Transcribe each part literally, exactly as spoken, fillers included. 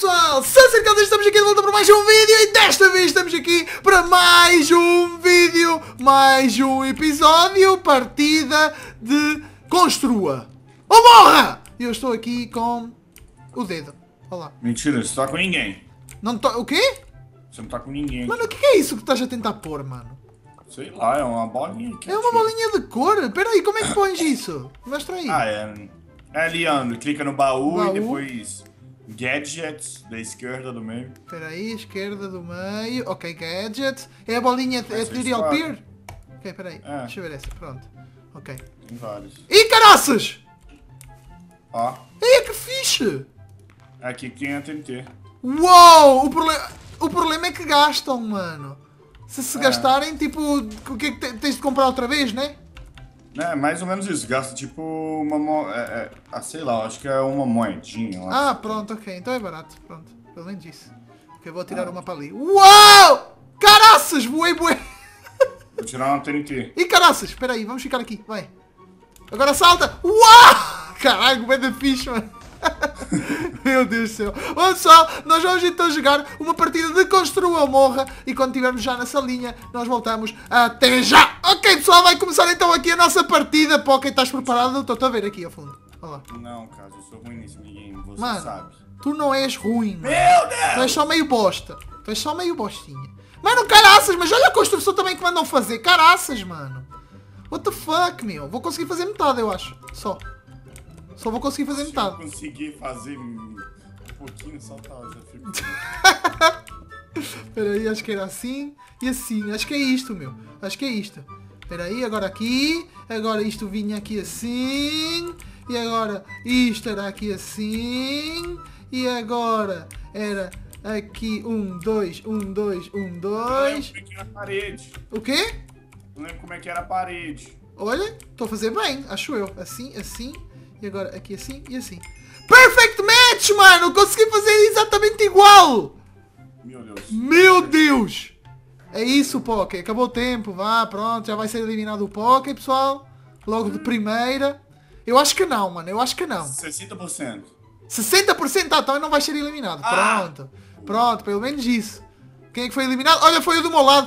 pessoal, se acercamos, estamos aqui de volta para mais um vídeo e desta vez estamos aqui para mais um vídeo, mais um episódio, partida de Construa ou Morra! E eu estou aqui com o dedo, olha lá. Mentira, você tá com ninguém. Não tô... O quê? Você não tá com ninguém. Mano, o que é isso que estás a tentar pôr, mano? Sei lá, é uma bolinha aqui. É uma bolinha de cor? Pera aí, como é que pões isso? Mostra aí. Ah, é. É ali, Andro. Clica no baú, Baú. e depois Gadgets, da esquerda do meio. Espera aí, esquerda do meio. Ok, gadget. É a bolinha é Essa Trivial é Peer? Ok, espera aí. É. Deixa eu ver essa. Pronto. Ok. Tem vários. Ih, caraças! Ó, Ei, que fixe! aqui tem a T N T. Uou! O, prole... o problema é que gastam, mano. Se se É. gastarem, tipo, o que é que te- tens de comprar outra vez, né? É, mais ou menos isso. Gasta tipo uma mo... é, é, ah, sei lá, acho que é uma moedinha. eu acho. Ah, pronto, ok. Então é barato. Pronto. Pelo menos isso. Ok, vou tirar uma para ali. Uau! Caraças! Voei, voei! Vou tirar uma T N T. Ih, caraças! Espera aí, vamos ficar aqui. Vai. Agora salta! Uau! Caralho, bem da fixe, mano. Meu Deus do céu. Bom, pessoal, nós vamos então jogar uma partida de Construa ou Morra. E quando estivermos já nessa linha, nós voltamos até já. Ok, pessoal, vai começar então aqui a nossa partida. Poké, estás preparado? Estou a ver aqui ao fundo. Olha lá. Não, cara, eu sou ruim nesse game, você Mano, sabe. tu não és ruim, mano. Meu Deus! Tu és só meio bosta. Tu és só meio bostinha. Mano, caraças, mas olha a construção também que mandam fazer. Caraças, mano. What the fuck, meu? Vou conseguir fazer metade, eu acho. Só. Só vou conseguir fazer Se eu metade. conseguir fazer um pouquinho, só tá, já fico... Espera aí, acho que era assim e assim. Acho que é isto, meu. Acho que é isto. Espera aí, agora aqui. Agora isto vinha aqui assim. E agora isto era aqui assim. E agora era aqui um, dois, um, dois, um, Eu dois. lembro como é que era a parede. O quê? Eu lembro como é que era a parede. Olha, estou a fazer bem, acho eu. Assim, assim. E agora aqui assim e assim. Perfect match, mano! Consegui fazer exatamente igual! Meu Deus. Meu Deus! É isso, Poké. Acabou o tempo. Vá, pronto. Já vai ser eliminado o Poké, pessoal. Logo de primeira. Eu acho que não, mano. Eu acho que não. sessenta por cento. sessenta por cento? Ah, então não vai ser eliminado. Ah! Pronto. Pronto, pelo menos isso. Quem é que foi eliminado? Olha, foi o do meu lado.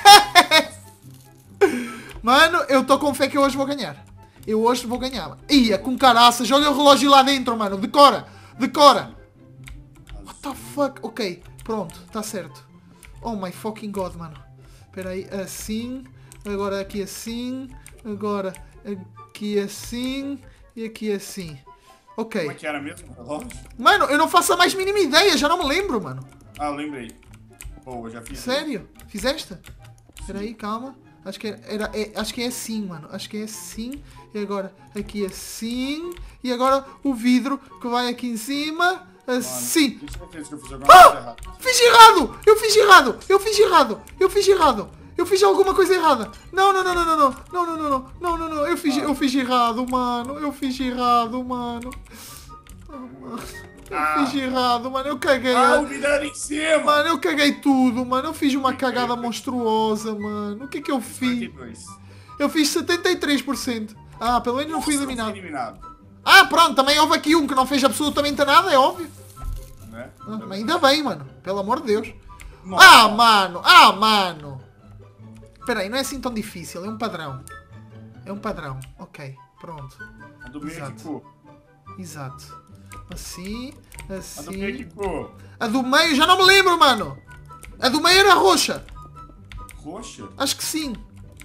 Mano, eu estou com fé que eu hoje vou ganhar. Eu hoje vou ganhar, mano. Ia, com caraças. Olha o relógio lá dentro, mano. Decora. Decora. What the fuck? Ok. Pronto. Tá certo. Oh my fucking god, mano. Espera aí. Assim. Agora aqui assim. Agora aqui assim. E aqui assim. Ok. Como é que era mesmo o relógio? Mano, eu não faço a mais mínima ideia. Já não me lembro, mano. Ah, eu lembrei. Pô, eu já fiz. Sério? Fizeste? Espera aí, calma. Acho que, era, é, acho que é assim, mano. Acho que é assim. E agora aqui assim. E agora o vidro que vai aqui em cima. Assim. Tenho certeza que eu fiz alguma coisa Ah! errada. Fiz errado! Eu fiz errado! Eu fiz errado! Eu fiz errado! Eu fiz alguma coisa errada! Não, não, não, não, não, não! Não, não, não, não! Não, não, não! Eu fiz, eu fiz errado, mano! Eu fiz errado, mano! Ah, mano. Eu Ah. fiz errado, mano! Eu caguei! Ah, o vidro era em cima! Mano, eu caguei tudo, mano. Eu fiz uma cagada monstruosa, mano. O que é que eu fiz? cinquenta e dois. Eu fiz setenta e três por cento. Ah, pelo menos não fui Nossa, eu eliminado. fui eliminado. Ah, pronto, também houve aqui um que não fez absolutamente nada, é óbvio. Né? Ah, mas ainda bem, mano. Pelo amor de Deus. Nossa. Ah, mano. Ah, mano. Espera aí, não é assim tão difícil. É um padrão. É um padrão. Ok, pronto. A do meio Exato. ficou. Exato. Assim, A do meio assim. ficou. A do meio, já não me lembro, mano. A do meio era roxa. Roxa? Acho que sim.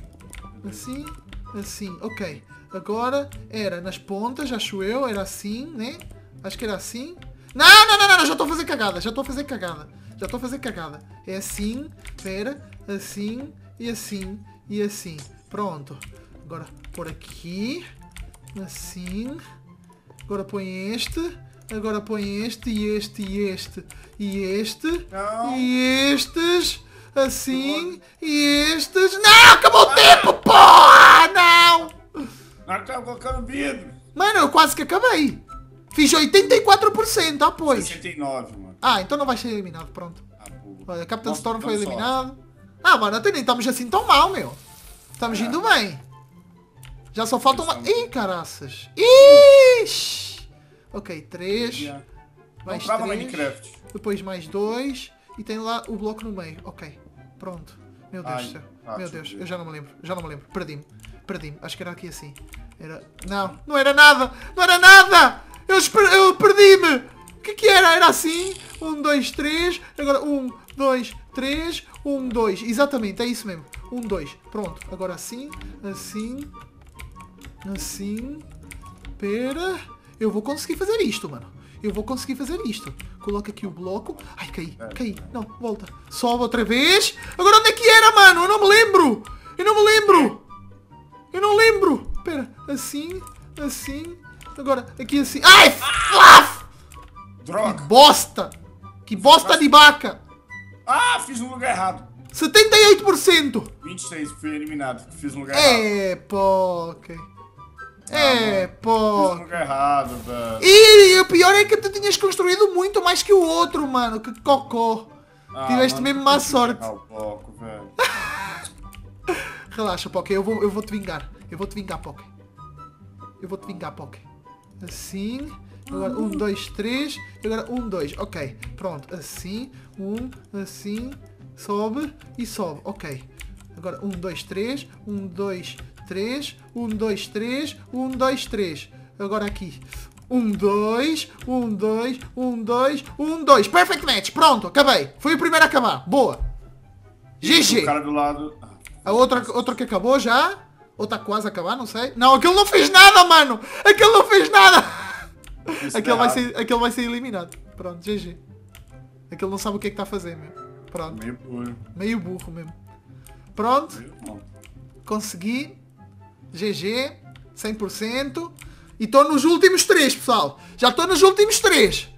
Assim, assim, ok. Agora era nas pontas, acho eu, era assim, né? Acho que era assim. Não, não, não, não, não, já estou a fazer cagada, já estou a fazer cagada. Já estou a fazer cagada. É assim, espera, assim, e assim, e assim. Pronto. Agora, por aqui. Assim. Agora põe este. Agora põe este, e este, e este, e este. Não. E estes. Assim, e estes... Não, acabou o tempo, porra! Não! Nós estamos colocando vidro. Mano, eu quase que acabei. Fiz oitenta e quatro por cento, ah, pois. sessenta e nove, mano. Ah, então não vai ser eliminado, pronto. Ah, pô. Olha, Captain Nossa, Storm foi então só. eliminado. Ah, mano, até nem estamos assim tão mal, meu. Estamos É. indo bem. Já só falta uma... Pensamos. Ih, caraças. Ixi! Ok, três. Mais Não trava três. Minecraft. Depois mais dois. E tem lá o bloco no meio. Ok. Pronto. Meu Deus Ai, do céu. ah, Meu deixa eu Deus. ver. Eu já não me lembro. Já não me lembro. Perdi-me. Perdi-me. Acho que era aqui assim. Era... Não. Não era nada. Não era nada. Eu, esper... eu perdi-me. O que que era? Era assim. Um, dois, três. Agora um, dois, três. Um, dois. Exatamente. É isso mesmo. Um, dois. Pronto. Agora assim. Assim. Assim. Pera. Eu vou conseguir fazer isto, mano. Eu vou conseguir fazer isto. Coloca aqui o bloco. Ai, caí. Caí. Não, volta. Sobe outra vez. Agora onde é que era, mano? Eu não me lembro. Eu não me lembro. Eu não lembro. Pera. Assim. Assim. Agora, aqui assim. Ai, flaf! Droga. Que bosta. Que bosta de vaca. Ah, fiz no lugar errado. setenta e oito por cento. vinte e seis, fui eliminado. Fiz no lugar errado. É, poké. É, Fiz pô. no lugar errado, velho. E o pior é que tu tinhas construído muito mais que o outro, mano. Que cocô. Ah, Tiveste mano, mesmo eu má preciso sorte. errar o bloco, velho. Relaxa, Poké. Eu vou, eu vou te vingar. Eu vou te vingar, Poké. Eu vou te vingar, Poké. Assim. Agora um, dois, três. Agora um, dois. Ok. Pronto. Assim. Um, assim. Sobe e sobe. Ok. Agora um, dois, três. Um, dois, três. Um, dois, três. Um, dois, três. Agora aqui. Um, dois. Um, dois. Um, dois. Um, dois. Perfect match. Pronto. Acabei. Fui o primeiro a acabar. Boa. G G. O cara do lado... A outra, outra que acabou já. Ou está quase a acabar, não sei. Não, aquele não fez nada, mano. Aquele não fez nada. Aquele vai, ser, aquele vai ser eliminado. Pronto, G G. Aquele não sabe o que é que está a fazer mesmo. Pronto. Meio burro. Meio burro mesmo. Pronto. Meio bom. Consegui. G G. cem por cento. E estou nos últimos três, pessoal. Já estou nos últimos três.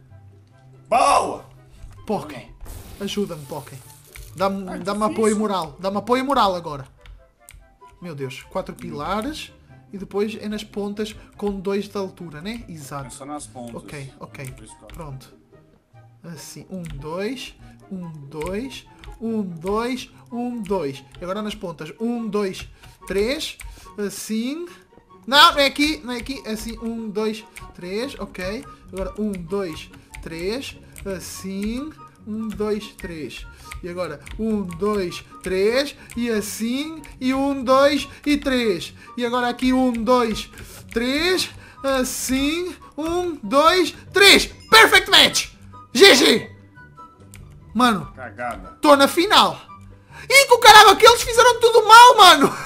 Boa! Poké. Ajuda-me, Poké. Dá-me Ai, dá-me difícil. apoio moral. Dá-me apoio moral agora. Meu Deus. Quatro pilares. E depois é nas pontas com dois de altura, né? É Exato. só nas pontas. Ok, ok. Por isso que eu- Pronto. Assim. Um, dois. Um, dois. Um, dois. Um, dois. E agora nas pontas. Um, dois, três. Assim. Não, não é aqui. Não é aqui. Assim. Um, dois, três. Ok. Agora um, dois, três. Assim. Um, dois, três. E agora um, dois, três. E assim. E um, dois e três. E agora aqui um, dois, três. Assim. Um, dois, três. Perfect match! G G! Mano, Cagada. tô na final. E com o caralho, aqueles fizeram tudo mal, mano.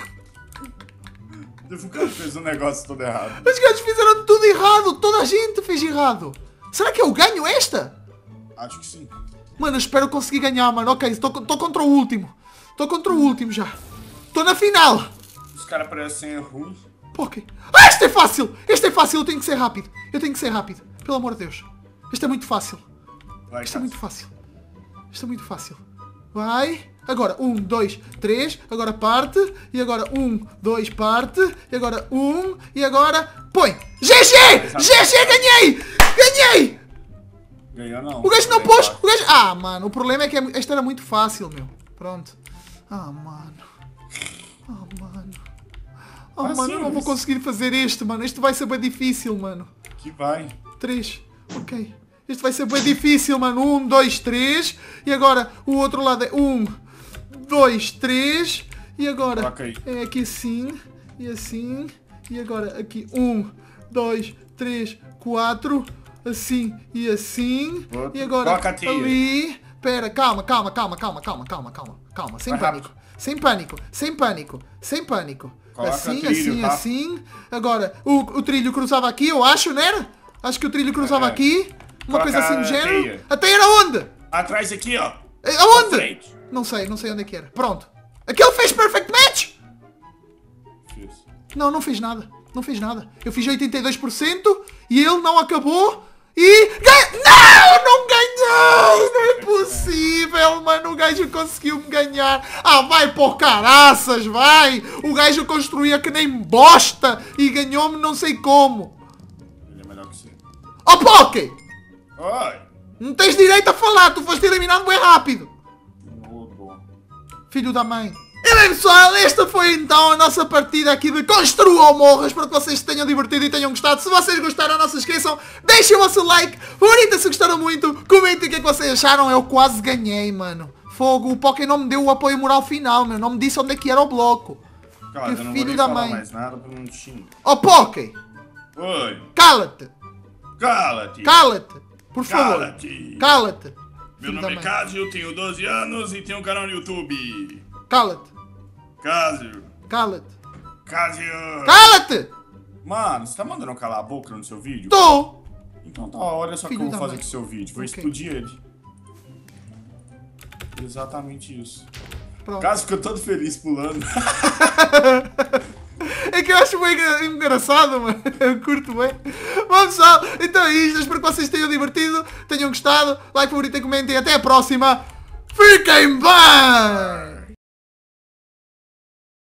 O cara fez um negócio todo errado. Os gajos fizeram tudo errado. Toda a gente fez errado. Será que eu ganho esta? Acho que sim. Mano, eu espero conseguir ganhar, mano. Ok, tô, tô contra o último. Tô contra o último já. Tô na final. Os caras parecem ruins. Ok. Ah, este é fácil. Este é fácil. Eu tenho que ser rápido. Eu tenho que ser rápido. Pelo amor de Deus. Este é muito fácil. Vai, Isto é cara. muito fácil. Isto é muito fácil. Vai. Agora, um, dois, três. Agora parte. E agora, um, dois, parte. E agora, um. E agora, põe. G G! G G, ganhei! Ganhei! Ganhou não. O gajo não Bem pôs. fácil. O gajo... Ah, mano. O problema é que esta era muito fácil, meu. Pronto. Ah, mano. Ah, mano. Ah, Fácil, mano, eu não vou isso. conseguir fazer este, mano. Este vai ser bem difícil, mano. Que vai. três. Ok. Este vai ser bem difícil, mano. um, dois, três. E agora o outro lado é um, dois, três. E agora Coloca aí. é aqui assim. E assim. E agora aqui um, dois, três, quatro. Assim e assim. Outro. E agora Coloca a tia. ali. Pera, calma, calma, calma, calma, calma, calma, calma. Calma, sem Vai pânico. rápido. Sem pânico, sem pânico, sem pânico. Coloca assim, trilho, assim, tá? assim. Agora, o, o trilho cruzava aqui, eu acho, né? Acho que o trilho cruzava É. aqui. Uma Coloca coisa assim do a género. teia. A teia era onde? Atrás aqui, ó. Eh, Na Aonde? frente. Não sei, não sei onde é que era. Pronto. Aquele fez perfect match? Fiz. Não, não fez nada. Não fez nada. Eu fiz oitenta e dois por cento e ele não acabou. E... Ganha... Não! Não ganhei! Não é possível, mano. O gajo conseguiu-me ganhar. Ah, vai por caraças, vai! O gajo construía que nem bosta e ganhou-me não sei como. Ele é melhor que você. Oh, Poké! Oi. Não tens direito a falar. Tu foste eliminado bem rápido. Mudou. Filho da mãe. E bem pessoal, esta foi então a nossa partida aqui de Construa ou Morra. Espero que vocês se tenham divertido e tenham gostado. Se vocês gostaram, não se esqueçam, deixem o vosso like, favoritem se gostaram muito, comentem o que é que vocês acharam. Eu quase ganhei, mano. Fogo, o Poké não me deu o apoio moral final, meu. Não me disse onde é que era o bloco. Cara, Que eu não filho vou nem da falar mãe. mais nada pra não te xingar. Ó Poké, Oi, cala-te, cala-te. cala-te, por favor. Cala-te. Cala-te. Meu filho nome da é mãe. Cásio, tenho doze anos e tenho um canal no YouTube. Cala-te, Cásio. cala-te, Cásio. cala-te. Mano, você tá mandando eu calar a boca no seu vídeo? Tô. Então tá, olha só o que Filho eu vou da fazer mãe. com o seu vídeo. Vou Ok. explodir ele. Exatamente isso. Pronto. Caso ficou todo feliz pulando. É que eu acho bem engra- engraçado, mano. Eu curto bem. Bom pessoal, então é isto. Espero que vocês tenham divertido, tenham gostado. Like, favorito e comentem. Até a próxima. Fiquem bem!